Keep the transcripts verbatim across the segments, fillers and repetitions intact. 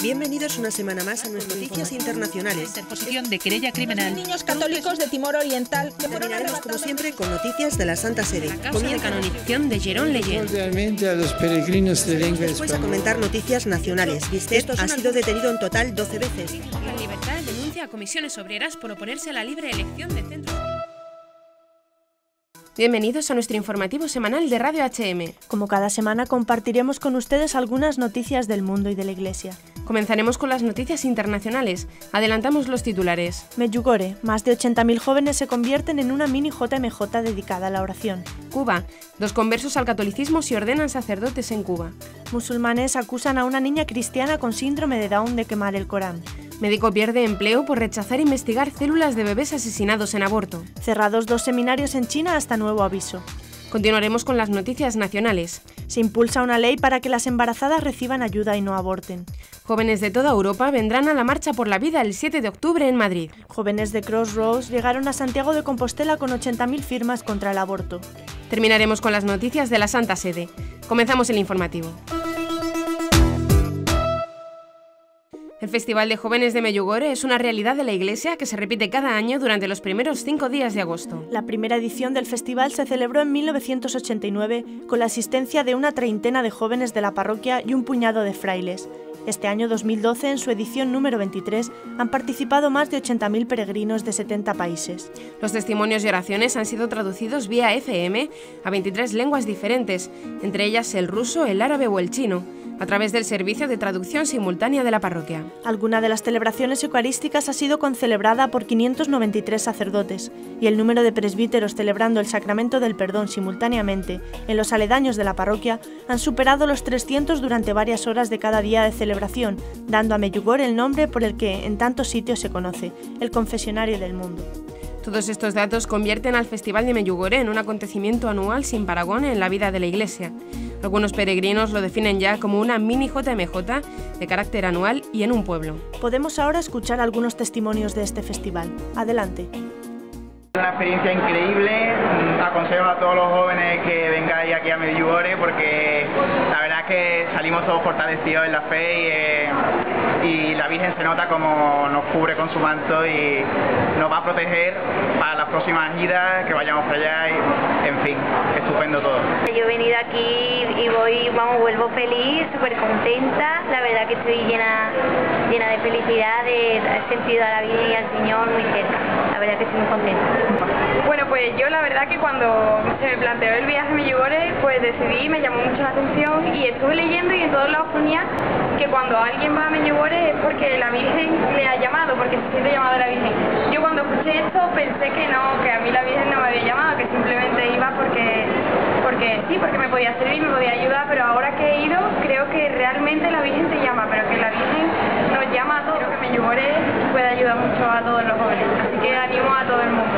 Bienvenidos una semana más a nuestras noticias internacionales. Interposición de querella criminal. Niños católicos de Timor Oriental. Terminaremos como siempre con noticias de la Santa Sede. Comienza la canonización de Jerón Leyen. Cordialmente a los peregrinos de lengua Después a comentar noticias nacionales. Bistet ha sido detenido en total doce veces. La Libertad denuncia a comisiones obreras por oponerse a la libre elección de centros. Bienvenidos a nuestro informativo semanal de Radio H M. Como cada semana compartiremos con ustedes algunas noticias del mundo y de la Iglesia. Comenzaremos con las noticias internacionales. Adelantamos los titulares. Medjugorje, más de ochenta mil jóvenes se convierten en una mini J M J dedicada a la oración. Cuba, dos conversos al catolicismo se ordenan sacerdotes en Cuba. Musulmanes acusan a una niña cristiana con síndrome de Down de quemar el Corán. Médico pierde empleo por rechazar investigar células de bebés asesinados en aborto. Cerrados dos seminarios en China hasta nuevo aviso. Continuaremos con las noticias nacionales. Se impulsa una ley para que las embarazadas reciban ayuda y no aborten. Jóvenes de toda Europa vendrán a la Marcha por la Vida el siete de octubre en Madrid. Jóvenes de Crossroads llegaron a Santiago de Compostela con ochenta mil firmas contra el aborto. Terminaremos con las noticias de la Santa Sede. Comenzamos el informativo. El Festival de Jóvenes de Medjugorje es una realidad de la Iglesia que se repite cada año durante los primeros cinco días de agosto. La primera edición del festival se celebró en mil novecientos ochenta y nueve con la asistencia de una treintena de jóvenes de la parroquia y un puñado de frailes. Este año dos mil doce, en su edición número veintitrés, han participado más de ochenta mil peregrinos de setenta países. Los testimonios y oraciones han sido traducidos vía F M a veintitrés lenguas diferentes, entre ellas el ruso, el árabe o el chino, a través del servicio de traducción simultánea de la parroquia. Alguna de las celebraciones eucarísticas ha sido concelebrada por quinientos noventa y tres sacerdotes, y el número de presbíteros celebrando el sacramento del perdón simultáneamente en los aledaños de la parroquia han superado los trescientos durante varias horas de cada día de celebración, dando a Medjugorje el nombre por el que en tantos sitios se conoce, el confesionario del mundo. Todos estos datos convierten al Festival de Medjugorje en un acontecimiento anual sin parangón en la vida de la Iglesia. Algunos peregrinos lo definen ya como una mini J M J de carácter anual y en un pueblo. Podemos ahora escuchar algunos testimonios de este festival. Adelante. Una experiencia increíble, aconsejo a todos los jóvenes que vengáis aquí a Medjugorje porque la verdad es que salimos todos fortalecidos en la fe y, eh, y la Virgen se nota como nos cubre con su manto y nos va a proteger para las próximas idas, que vayamos para allá y, en fin, estupendo todo. Yo he venido aquí y voy, vamos, vuelvo feliz, súper contenta, la verdad que estoy llena, llena de felicidad, de, he sentido a la Virgen y al Señor muy cerca, la verdad que estoy muy contenta. Bueno, pues yo la verdad que cuando se me planteó el viaje a Medjugorje, pues decidí, me llamó mucho la atención y estuve leyendo y en todos lados ponía que cuando alguien va a Medjugorje es porque la Virgen le ha llamado, porque se siente llamado a la Virgen. Yo cuando escuché esto pensé que no, que a mí la Virgen no me había llamado, que simplemente iba porque, porque sí, porque me podía servir, me podía ayudar, pero ahora que he ido creo que realmente la Virgen te llama, pero que la Virgen nos llama a todos, creo que Medjugorje puede ayudar mucho a todos los jóvenes, así que animo a todo el mundo.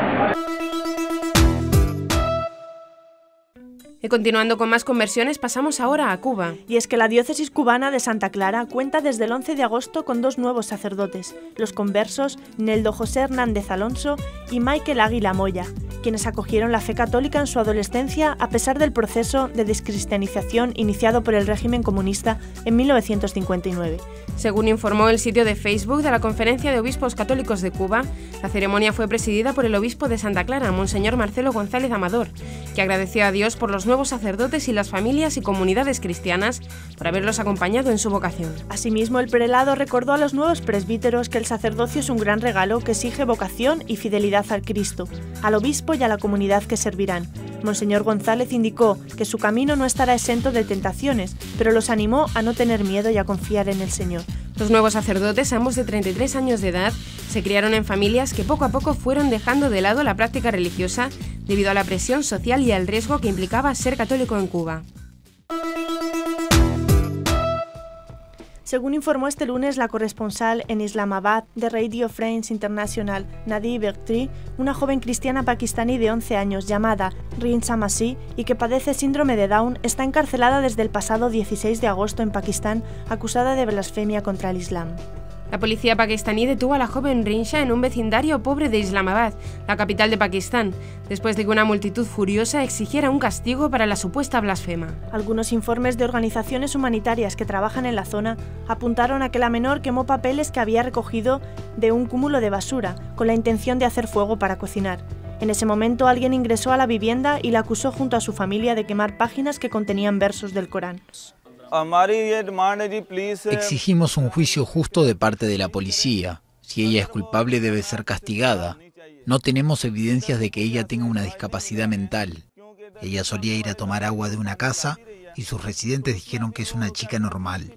Y continuando con más conversiones, pasamos ahora a Cuba. Y es que la diócesis cubana de Santa Clara cuenta desde el once de agosto con dos nuevos sacerdotes, los conversos Neldo José Hernández Alonso y Michael Águila Moya, quienes acogieron la fe católica en su adolescencia a pesar del proceso de descristianización iniciado por el régimen comunista en mil novecientos cincuenta y nueve. Según informó el sitio de Facebook de la Conferencia de Obispos Católicos de Cuba, la ceremonia fue presidida por el obispo de Santa Clara, Monseñor Marcelo González Amador, que agradeció a Dios por los nuevos sacerdotes y las familias y comunidades cristianas por haberlos acompañado en su vocación. Asimismo, el prelado recordó a los nuevos presbíteros que el sacerdocio es un gran regalo que exige vocación y fidelidad al Cristo, al obispo y a la comunidad que servirán. Monseñor González indicó que su camino no estará exento de tentaciones, pero los animó a no tener miedo y a confiar en el Señor. Los nuevos sacerdotes, ambos de treinta y tres años de edad, se criaron en familias que poco a poco fueron dejando de lado la práctica religiosa debido a la presión social y al riesgo que implicaba ser católico en Cuba. Según informó este lunes la corresponsal en Islamabad de Radio France International, Nadi Bertri, una joven cristiana pakistaní de once años llamada Rin Samasi y que padece síndrome de Down, está encarcelada desde el pasado dieciséis de agosto en Pakistán, acusada de blasfemia contra el Islam. La policía pakistaní detuvo a la joven Rinsha en un vecindario pobre de Islamabad, la capital de Pakistán, después de que una multitud furiosa exigiera un castigo para la supuesta blasfema. Algunos informes de organizaciones humanitarias que trabajan en la zona apuntaron a que la menor quemó papeles que había recogido de un cúmulo de basura, con la intención de hacer fuego para cocinar. En ese momento alguien ingresó a la vivienda y la acusó junto a su familia de quemar páginas que contenían versos del Corán. Exigimos un juicio justo de parte de la policía. Si ella es culpable, debe ser castigada. No tenemos evidencias de que ella tenga una discapacidad mental. Ella solía ir a tomar agua de una casa y sus residentes dijeron que es una chica normal.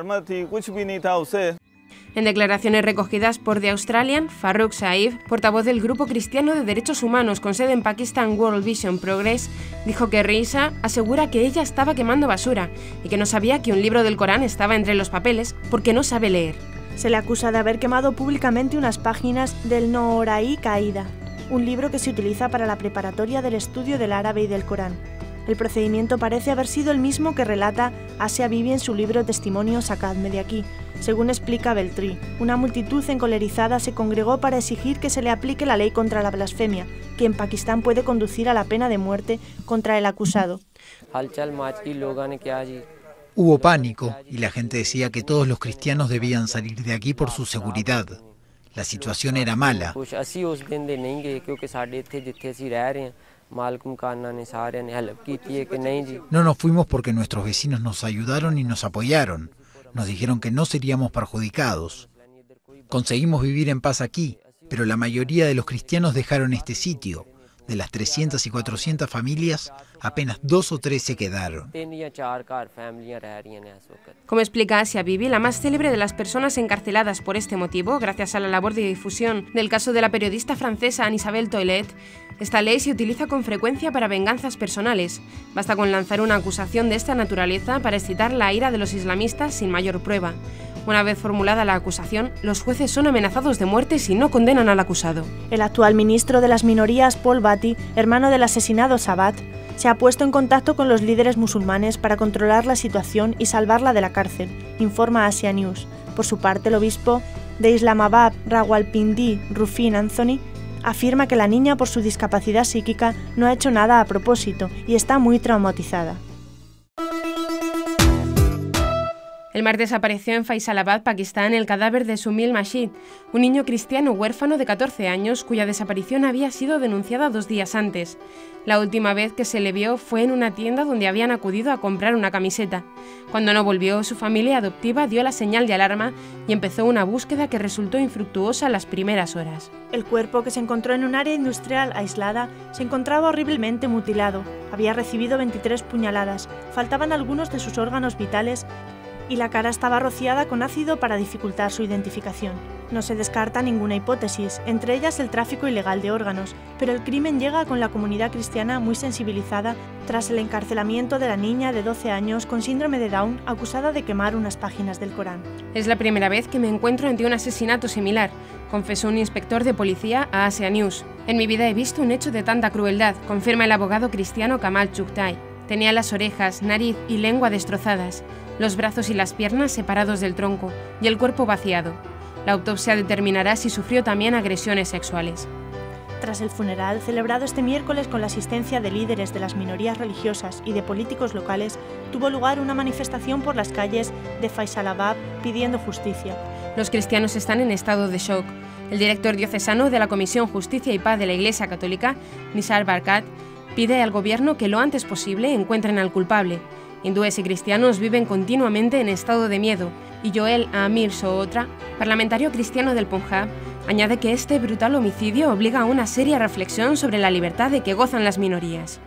En declaraciones recogidas por The Australian, Farrukh Saif, portavoz del Grupo Cristiano de Derechos Humanos con sede en Pakistan World Vision Progress, dijo que Rinsha asegura que ella estaba quemando basura y que no sabía que un libro del Corán estaba entre los papeles porque no sabe leer. Se le acusa de haber quemado públicamente unas páginas del Noorai Qaida, un libro que se utiliza para la preparatoria del estudio del árabe y del Corán. El procedimiento parece haber sido el mismo que relata Asia Bibi en su libro Testimonio Sacadme de aquí. Según explica Beltrí, una multitud encolerizada se congregó para exigir que se le aplique la ley contra la blasfemia, que en Pakistán puede conducir a la pena de muerte contra el acusado. Hubo pánico y la gente decía que todos los cristianos debían salir de aquí por su seguridad. La situación era mala. No nos fuimos porque nuestros vecinos nos ayudaron y nos apoyaron. Nos dijeron que no seríamos perjudicados. Conseguimos vivir en paz aquí, pero la mayoría de los cristianos dejaron este sitio. De las trescientas y cuatrocientas familias, apenas dos o tres se quedaron. Como explica Asia Bibi, la más célebre de las personas encarceladas por este motivo, gracias a la labor de difusión del caso de la periodista francesa Anne-Isabelle Toilet, esta ley se utiliza con frecuencia para venganzas personales. Basta con lanzar una acusación de esta naturaleza para excitar la ira de los islamistas sin mayor prueba. Una vez formulada la acusación, los jueces son amenazados de muerte si no condenan al acusado. El actual ministro de las minorías, Paul Bhatti, hermano del asesinado Sabat, se ha puesto en contacto con los líderes musulmanes para controlar la situación y salvarla de la cárcel, informa Asia News. Por su parte, el obispo de Islamabad, Rawalpindi Rufin Anthony, afirma que la niña, por su discapacidad psíquica, no ha hecho nada a propósito y está muy traumatizada. El martes apareció en Faisalabad, Pakistán, el cadáver de Sumil Mashid, un niño cristiano huérfano de catorce años cuya desaparición había sido denunciada dos días antes. La última vez que se le vio fue en una tienda donde habían acudido a comprar una camiseta. Cuando no volvió, su familia adoptiva dio la señal de alarma y empezó una búsqueda que resultó infructuosa las primeras horas. El cuerpo, que se encontró en un área industrial aislada, se encontraba horriblemente mutilado. Había recibido veintitrés puñaladas, faltaban algunos de sus órganos vitales y la cara estaba rociada con ácido para dificultar su identificación. No se descarta ninguna hipótesis, entre ellas el tráfico ilegal de órganos, pero el crimen llega con la comunidad cristiana muy sensibilizada tras el encarcelamiento de la niña de doce años con síndrome de Down acusada de quemar unas páginas del Corán. Es la primera vez que me encuentro ante un asesinato similar, confesó un inspector de policía a Asia News. En mi vida he visto un hecho de tanta crueldad, confirma el abogado cristiano Kamal Chugtai. Tenía las orejas, nariz y lengua destrozadas, los brazos y las piernas separados del tronco y el cuerpo vaciado. La autopsia determinará si sufrió también agresiones sexuales. Tras el funeral, celebrado este miércoles con la asistencia de líderes de las minorías religiosas y de políticos locales, tuvo lugar una manifestación por las calles de Faisalabad pidiendo justicia. Los cristianos están en estado de shock. El director diocesano de la Comisión Justicia y Paz de la Iglesia Católica, Nisar Barkat, pide al gobierno que lo antes posible encuentren al culpable. Hindúes y cristianos viven continuamente en estado de miedo, y Joel Amir Sohotra, parlamentario cristiano del Punjab, añade que este brutal homicidio obliga a una seria reflexión sobre la libertad de que gozan las minorías.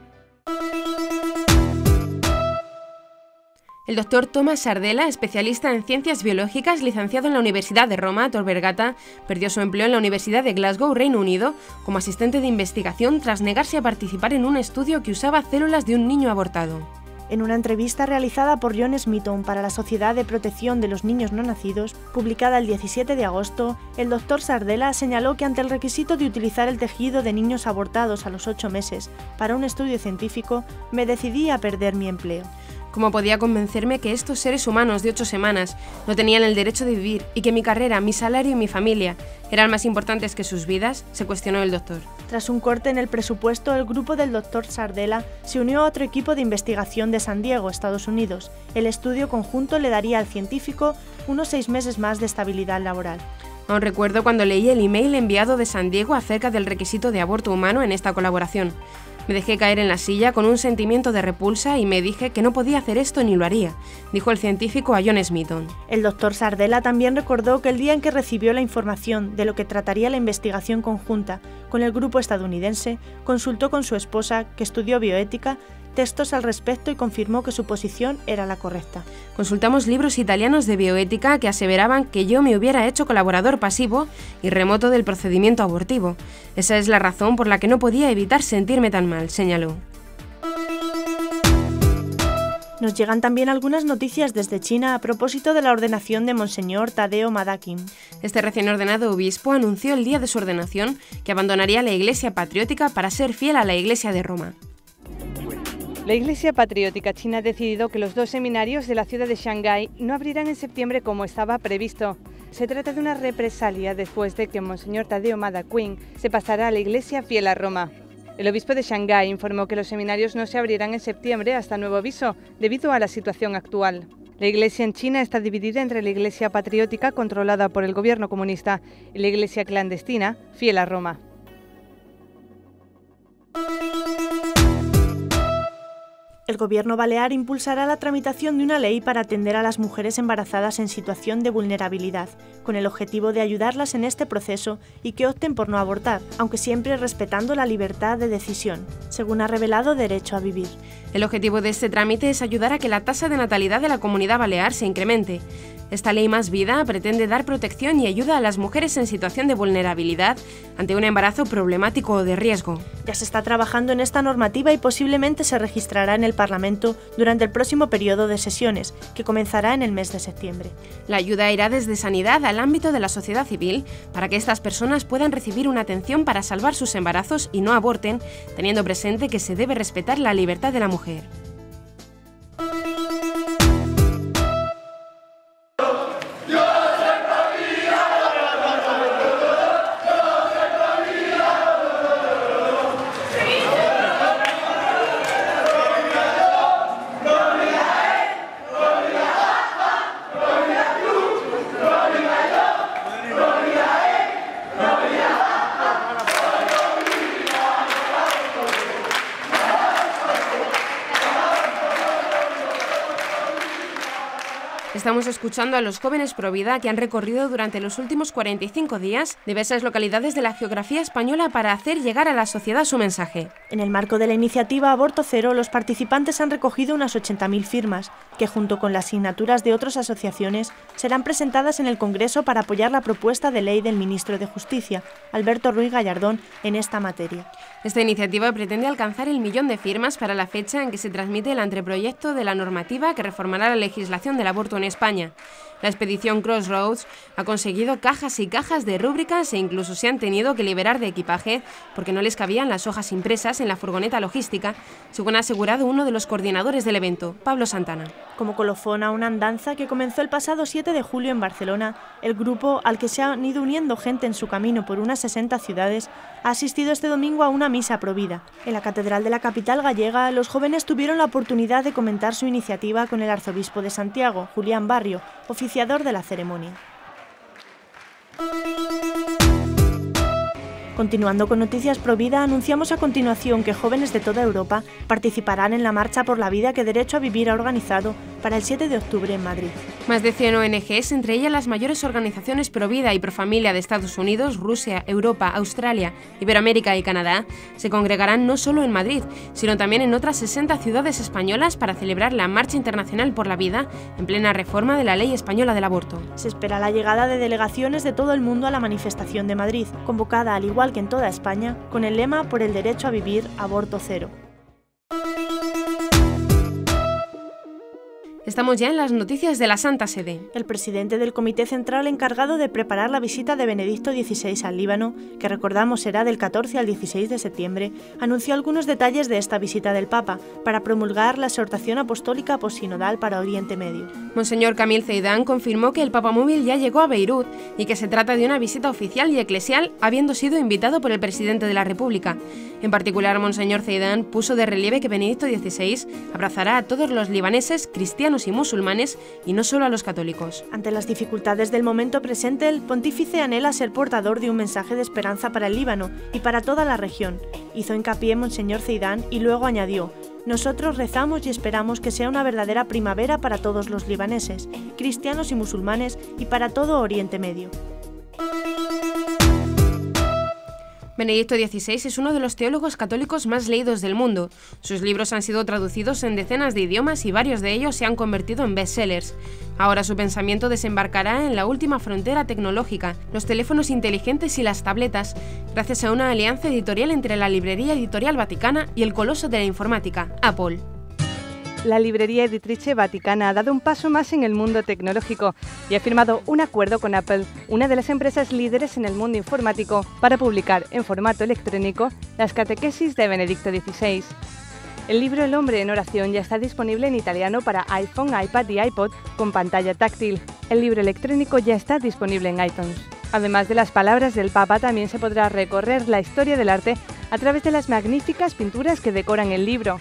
El doctor Thomas Sardella, especialista en ciencias biológicas, licenciado en la Universidad de Roma, Tor Vergata, perdió su empleo en la Universidad de Glasgow, Reino Unido, como asistente de investigación tras negarse a participar en un estudio que usaba células de un niño abortado. En una entrevista realizada por John Smithon para la Sociedad de Protección de los Niños No Nacidos, publicada el diecisiete de agosto, el doctor Sardella señaló que ante el requisito de utilizar el tejido de niños abortados a los ocho meses para un estudio científico, me decidí a perder mi empleo. ¿Cómo podía convencerme que estos seres humanos de ocho semanas no tenían el derecho de vivir y que mi carrera, mi salario y mi familia eran más importantes que sus vidas?, se cuestionó el doctor. Tras un corte en el presupuesto, el grupo del doctor Sardela se unió a otro equipo de investigación de San Diego, Estados Unidos. El estudio conjunto le daría al científico unos seis meses más de estabilidad laboral. Aún recuerdo cuando leí el email enviado de San Diego acerca del requisito de aborto humano en esta colaboración. Me dejé caer en la silla con un sentimiento de repulsa y me dije que no podía hacer esto ni lo haría, dijo el científico a John Smithon. El doctor Sardela también recordó que el día en que recibió la información de lo que trataría la investigación conjunta con el grupo estadounidense, consultó con su esposa, que estudió bioética, textos al respecto y confirmó que su posición era la correcta. Consultamos libros italianos de bioética que aseveraban que yo me hubiera hecho colaborador pasivo y remoto del procedimiento abortivo. Esa es la razón por la que no podía evitar sentirme tan mal, señaló. Nos llegan también algunas noticias desde China a propósito de la ordenación de Monseñor Tadeo Madakin. Este recién ordenado obispo anunció el día de su ordenación que abandonaría la Iglesia Patriótica para ser fiel a la Iglesia de Roma. La Iglesia Patriótica China ha decidido que los dos seminarios de la ciudad de Shanghái no abrirán en septiembre como estaba previsto. Se trata de una represalia después de que Monseñor Tadeo Madakin se pasará a la Iglesia fiel a Roma. El obispo de Shanghái informó que los seminarios no se abrirán en septiembre hasta nuevo aviso, debido a la situación actual. La Iglesia en China está dividida entre la Iglesia Patriótica, controlada por el gobierno comunista, y la Iglesia clandestina, fiel a Roma. El Gobierno balear impulsará la tramitación de una ley para atender a las mujeres embarazadas en situación de vulnerabilidad, con el objetivo de ayudarlas en este proceso y que opten por no abortar, aunque siempre respetando la libertad de decisión, según ha revelado Derecho a Vivir. El objetivo de este trámite es ayudar a que la tasa de natalidad de la Comunidad Balear se incremente. Esta ley Más Vida pretende dar protección y ayuda a las mujeres en situación de vulnerabilidad ante un embarazo problemático o de riesgo. Ya se está trabajando en esta normativa y posiblemente se registrará en el Parlamento durante el próximo periodo de sesiones, que comenzará en el mes de septiembre. La ayuda irá desde sanidad al ámbito de la sociedad civil para que estas personas puedan recibir una atención para salvar sus embarazos y no aborten, teniendo presente que se debe respetar la libertad de la mujer. Estamos escuchando a los jóvenes Provida que han recorrido durante los últimos cuarenta y cinco días diversas localidades de la geografía española para hacer llegar a la sociedad su mensaje. En el marco de la iniciativa Aborto Cero, los participantes han recogido unas ochenta mil firmas, que junto con las signaturas de otras asociaciones serán presentadas en el Congreso para apoyar la propuesta de ley del ministro de Justicia, Alberto Ruiz Gallardón, en esta materia. Esta iniciativa pretende alcanzar el millón de firmas para la fecha en que se transmite el anteproyecto de la normativa que reformará la legislación del aborto en España. La expedición Crossroads ha conseguido cajas y cajas de rúbricas e incluso se han tenido que liberar de equipaje porque no les cabían las hojas impresas en la furgoneta logística, según ha asegurado uno de los coordinadores del evento, Pablo Santana. Como colofón a una andanza que comenzó el pasado siete de julio en Barcelona, el grupo, al que se han ido uniendo gente en su camino por unas sesenta ciudades, ha asistido este domingo a una misa provida. En la catedral de la capital gallega, los jóvenes tuvieron la oportunidad de comentar su iniciativa con el arzobispo de Santiago, Julián Barrio, oficiador de la ceremonia. Continuando con Noticias Provida, anunciamos a continuación que jóvenes de toda Europa participarán en la Marcha por la Vida que Derecho a Vivir ha organizado para el siete de octubre en Madrid. Más de cien O N Ges, entre ellas las mayores organizaciones Provida y Profamilia de Estados Unidos, Rusia, Europa, Australia, Iberoamérica y Canadá, se congregarán no solo en Madrid, sino también en otras sesenta ciudades españolas para celebrar la Marcha Internacional por la Vida en plena reforma de la Ley Española del Aborto. Se espera la llegada de delegaciones de todo el mundo a la manifestación de Madrid, convocada al igual que en toda España, con el lema Por el derecho a vivir, aborto cero. Estamos ya en las noticias de la Santa Sede. El presidente del Comité Central encargado de preparar la visita de Benedicto dieciséis al Líbano, que recordamos será del catorce al dieciséis de septiembre, anunció algunos detalles de esta visita del Papa para promulgar la exhortación apostólica posinodal para Oriente Medio. Monseñor Camil Zeidán confirmó que el Papa Móvil ya llegó a Beirut y que se trata de una visita oficial y eclesial, habiendo sido invitado por el presidente de la República. En particular, Monseñor Zeidán puso de relieve que Benedicto dieciséis abrazará a todos los libaneses, cristianos y musulmanes, y no solo a los católicos. Ante las dificultades del momento presente, el pontífice anhela ser portador de un mensaje de esperanza para el Líbano y para toda la región. Hizo hincapié Monseñor Zeidán y luego añadió: nosotros rezamos y esperamos que sea una verdadera primavera para todos los libaneses, cristianos y musulmanes, y para todo Oriente Medio. Benedicto dieciséis es uno de los teólogos católicos más leídos del mundo. Sus libros han sido traducidos en decenas de idiomas y varios de ellos se han convertido en bestsellers. Ahora su pensamiento desembarcará en la última frontera tecnológica, los teléfonos inteligentes y las tabletas, gracias a una alianza editorial entre la Librería Editorial Vaticana y el coloso de la informática, Apple. La Librería Editrice Vaticana ha dado un paso más en el mundo tecnológico y ha firmado un acuerdo con Apple, una de las empresas líderes en el mundo informático, para publicar en formato electrónico las catequesis de Benedicto dieciséis. El libro El hombre en oración ya está disponible en italiano para iPhone, iPad y iPod con pantalla táctil. El libro electrónico ya está disponible en iTunes. Además de las palabras del Papa, también se podrá recorrer la historia del arte a través de las magníficas pinturas que decoran el libro.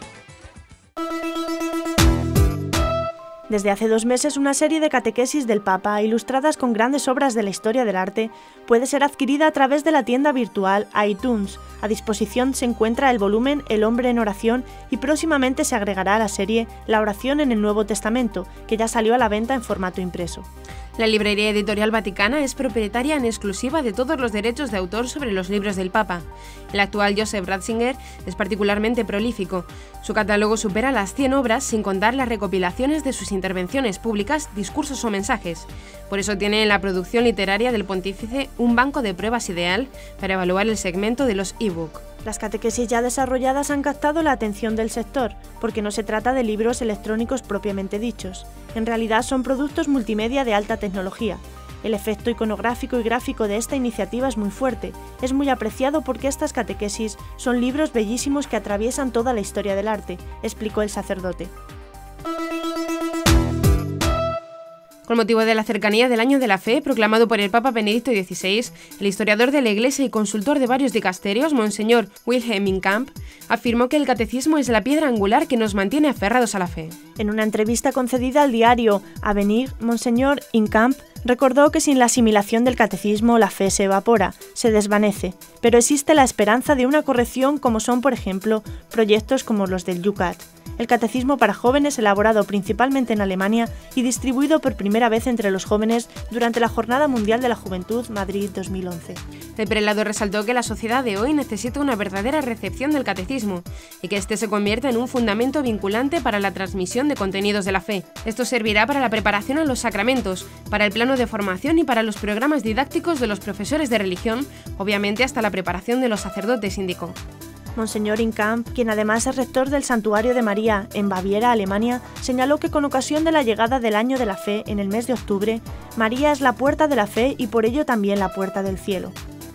Desde hace dos meses, una serie de catequesis del Papa, ilustradas con grandes obras de la historia del arte, puede ser adquirida a través de la tienda virtual iTunes. A disposición se encuentra el volumen El hombre en oración y próximamente se agregará a la serie La oración en el Nuevo Testamento, que ya salió a la venta en formato impreso. La Librería Editorial Vaticana es propietaria en exclusiva de todos los derechos de autor sobre los libros del Papa. El actual Joseph Ratzinger es particularmente prolífico. Su catálogo supera las cien obras, sin contar las recopilaciones de sus intervenciones públicas, discursos o mensajes. Por eso tiene en la producción literaria del pontífice un banco de pruebas ideal para evaluar el segmento de los e-book. Las catequesis ya desarrolladas han captado la atención del sector, porque no se trata de libros electrónicos propiamente dichos. En realidad son productos multimedia de alta tecnología. El efecto iconográfico y gráfico de esta iniciativa es muy fuerte. Es muy apreciado porque estas catequesis son libros bellísimos que atraviesan toda la historia del arte, explicó el sacerdote. Con motivo de la cercanía del Año de la Fe, proclamado por el Papa Benedicto dieciséis, el historiador de la Iglesia y consultor de varios dicasterios, Monseñor Wilhelm Inkamp, afirmó que el catecismo es la piedra angular que nos mantiene aferrados a la fe. En una entrevista concedida al diario Avenir, Monseñor Inkamp recordó que sin la asimilación del catecismo la fe se evapora, se desvanece, pero existe la esperanza de una corrección, como son, por ejemplo, proyectos como los del Yucat, el catecismo para jóvenes elaborado principalmente en Alemania y distribuido por primera vez entre los jóvenes durante la Jornada Mundial de la Juventud Madrid dos mil once. El prelado resaltó que la sociedad de hoy necesita una verdadera recepción del catecismo y que éste se convierta en un fundamento vinculante para la transmisión de contenidos de la fe. Esto servirá para la preparación a los sacramentos, para el plano de formación y para los programas didácticos de los profesores de religión, obviamente hasta la preparación de los sacerdotes, indicó. Monseñor Inkamp, quien además es rector del Santuario de María en Baviera, Alemania, señaló que con ocasión de la llegada del Año de la Fe en el mes de octubre, María es la puerta de la fe y por ello también la puerta del cielo.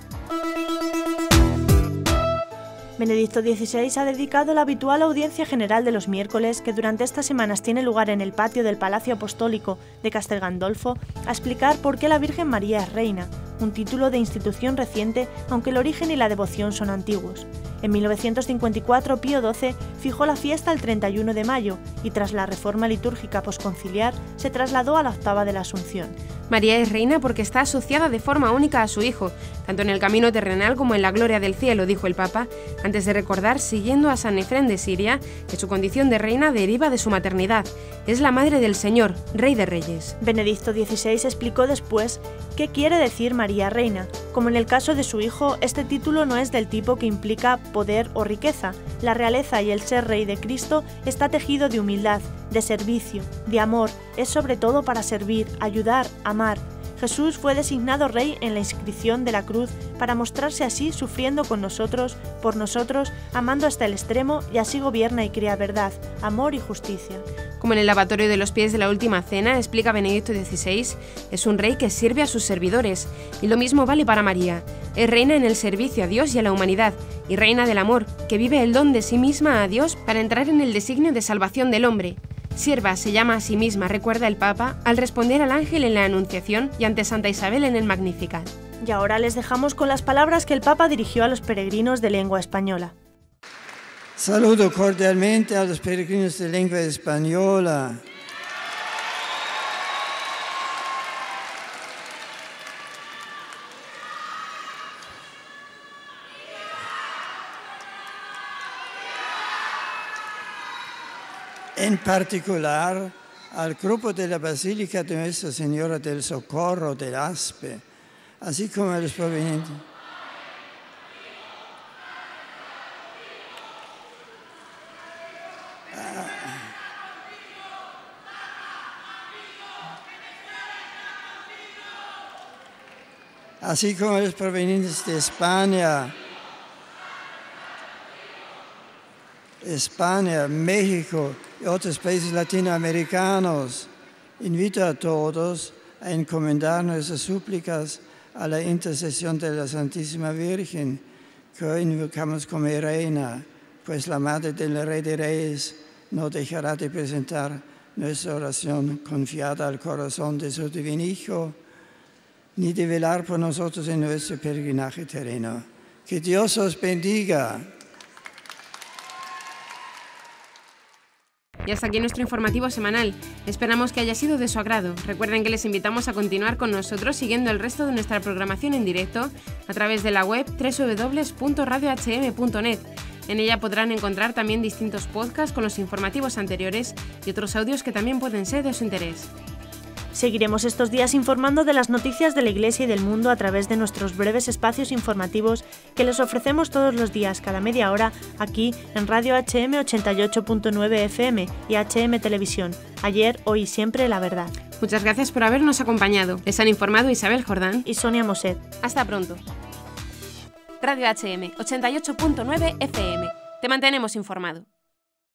Benedicto dieciséis ha dedicado la habitual audiencia general de los miércoles, que durante estas semanas tiene lugar en el patio del Palacio Apostólico de Castel Gandolfo, a explicar por qué la Virgen María es reina, un título de institución reciente, aunque el origen y la devoción son antiguos. En mil novecientos cincuenta y cuatro, Pío doce fijó la fiesta el treinta y uno de mayo y tras la reforma litúrgica posconciliar se trasladó a la octava de la Asunción. María es reina porque está asociada de forma única a su Hijo, tanto en el camino terrenal como en la gloria del cielo, dijo el Papa, antes de recordar, siguiendo a San Efrén de Siria, que su condición de reina deriva de su maternidad. Es la madre del Señor, Rey de Reyes. Benedicto dieciséis explicó después qué quiere decir María reina. Como en el caso de su hijo, este título no es del tipo que implica poder o riqueza. La realeza y el ser rey de Cristo está tejido de humildad, de servicio, de amor. Es sobre todo para servir, ayudar, amar. Jesús fue designado rey en la inscripción de la cruz para mostrarse así sufriendo con nosotros, por nosotros, amando hasta el extremo y así gobierna y crea verdad, amor y justicia. Como en el lavatorio de los pies de la Última Cena, explica Benedicto dieciséis, es un rey que sirve a sus servidores, y lo mismo vale para María. Es reina en el servicio a Dios y a la humanidad, y reina del amor, que vive el don de sí misma a Dios para entrar en el designio de salvación del hombre. Sierva se llama a sí misma, recuerda el Papa, al responder al ángel en la Anunciación y ante Santa Isabel en el Magnificat. Y ahora les dejamos con las palabras que el Papa dirigió a los peregrinos de lengua española. Saludo cordialmente a los peregrinos de lengua española. En particular al grupo de la Basílica de Nuestra Señora del Socorro del Aspe, así como a los provenientes. Así como los provenientes de España, España, México y otros países latinoamericanos, invito a todos a encomendar nuestras súplicas a la intercesión de la Santísima Virgen, que hoy invocamos como reina, pues la Madre del Rey de Reyes no dejará de presentar nuestra oración confiada al corazón de su divino Hijo, ni de velar por nosotros en nuestro peregrinaje terreno. Que Dios os bendiga. Y hasta aquí nuestro informativo semanal. Esperamos que haya sido de su agrado. Recuerden que les invitamos a continuar con nosotros siguiendo el resto de nuestra programación en directo a través de la web doble u doble u doble u punto radio h m punto net. En ella podrán encontrar también distintos podcasts con los informativos anteriores y otros audios que también pueden ser de su interés. Seguiremos estos días informando de las noticias de la Iglesia y del mundo a través de nuestros breves espacios informativos que les ofrecemos todos los días, cada media hora, aquí en Radio H M ochenta y ocho punto nueve F M y H M Televisión. Ayer, hoy y siempre, la verdad. Muchas gracias por habernos acompañado. Les han informado Isabel Jordán y Sonia Moset. Hasta pronto. Radio H M ochenta y ocho punto nueve F M. Te mantenemos informado.